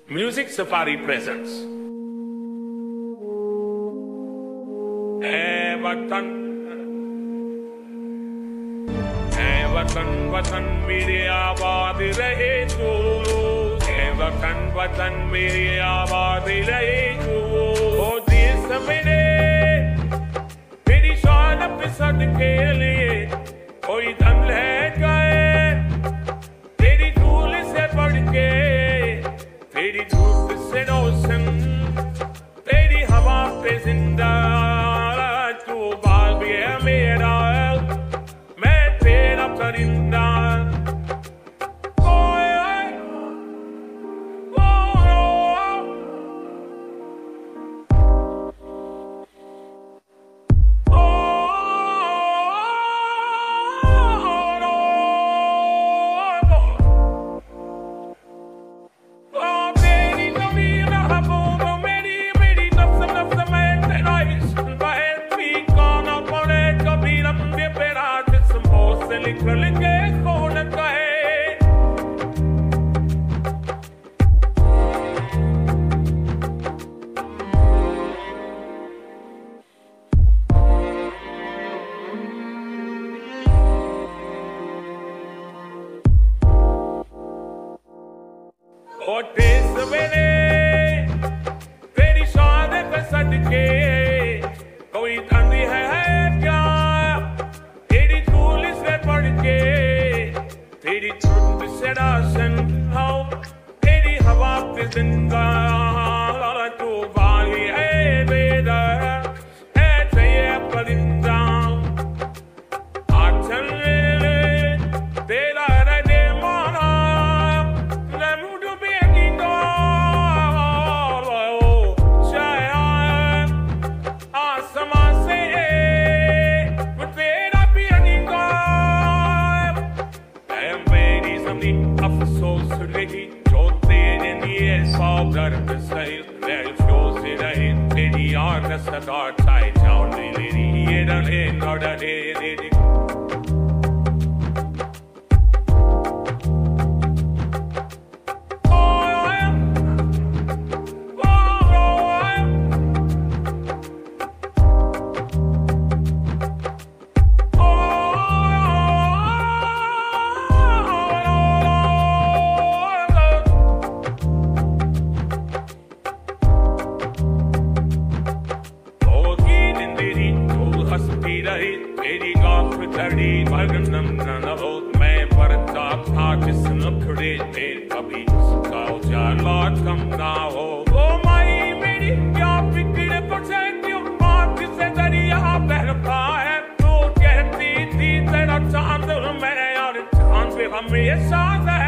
Music Safari presents वतन वतन मेरे आबाद रहे तू, वतन वतन मेरे आबाद रहे तू। ओ देश मेरे तेरी शान पे सदके लिए कोई दम ले गए, तेरी धूल से बढ़ के, तेरी धूप से रोशन, तेरी हवा पे जिंदा तू बाल भी है मेरा, मैं तेरा परिंदा। सवेरे तेरी शान पे सदके कोई धनी है क्या, तेरी धूल से बढ़ के, तेरी धूप से राशन हो, तेरी हवा पे जिंदा तू बाली है मेरा, ऐसे ये परिंदा। आचल तेरा अफसोस रही जो तेरे लिए सौ दर्द सही, महसूस रही तेरी याद सदा चाहे जाओ मेरी ये रहे नड़े रे। तेरी गाँव चढ़ी भगनम नभो, मैं परता था जिस्म खड़े थे कभी गाँव जाला कम ना हो। ओ माई मेरी क्या फिक्र तुझे क्यों, आँख से दरिया बहता है, तू कहती थी तेरा चांद मैं और चांद पे हमेशा है।